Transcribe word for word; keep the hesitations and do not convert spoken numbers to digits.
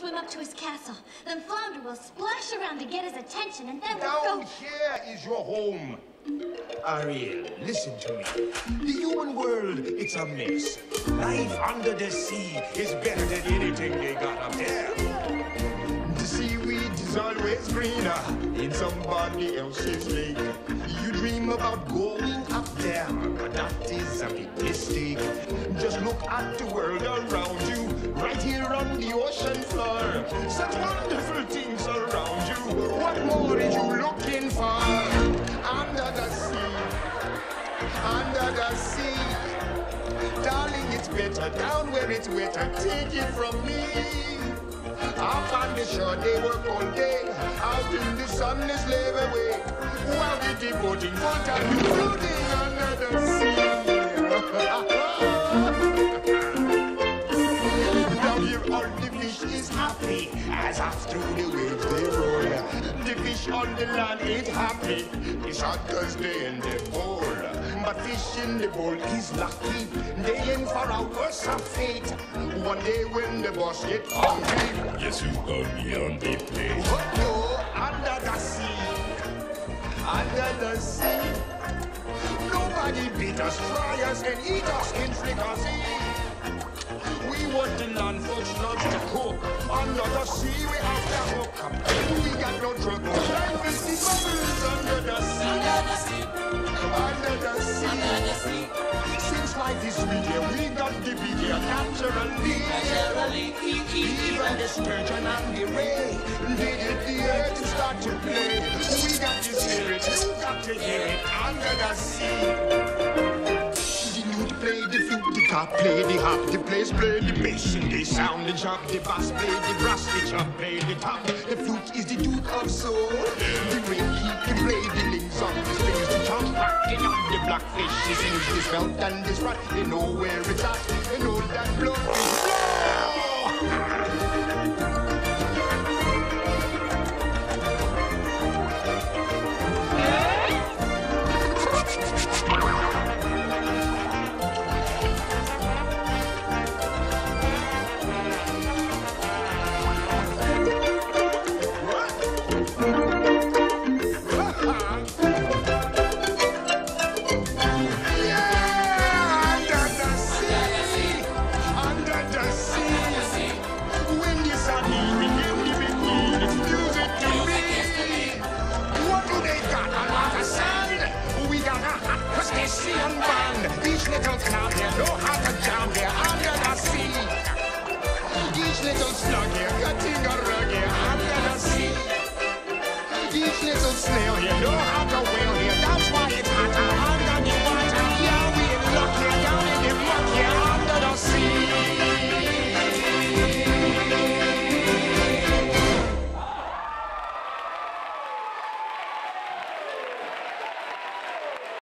swim up to his castle. Then Flounder will splash around to get his attention, and then we'll Down go... here is your home. Ariel, listen to me. The human world, it's a mess. Life under the sea is better than anything they got up there. The seaweed is always greener in somebody else's lake. You dream about going up there, but that is a big mistake. Just look at the world around you, right here on the ocean floor. Such wonderful things around you. What more are you looking for? Under the sea, under the sea. Darling, it's better down where it's wetter. Take it from me. Up on the shore, they work all day. Out in the sun, they slave away. While we devoting full time to floating under the sea. Down here, all the fish is happy as after the waves they roll. The fish on the land ain't happy. It's hot cause they in the bowl. But fish in the bowl is lucky. They in for a worse of fate. One day when the boss get hungry, Yes, you got me on the plate. oh no, under the sea, under the sea. Nobody beat us, fry us, and eat us in fricassee. We want the land folks not to cook. Under the sea, we have to hook. We got no trouble. Life is the bubbles under the sea. Under the sea. Under the sea. Under the sea. Since life is sweet here, we got the big here naturally. Naturally. Even the sturgeon and the ray, they get the earth to start to play. We got to hear it, you got to hear it under the sea. The lute play the flute, the cop play the harp, the bass play the bass, and they sound the chop, the bass play the brass, the chop play the top. The flute is the duke of soul. The rain keep the play the links on the strings, the chop rocking on the blackfish. He sings this belt and this rat, they know where it's at, they know that blood is blood.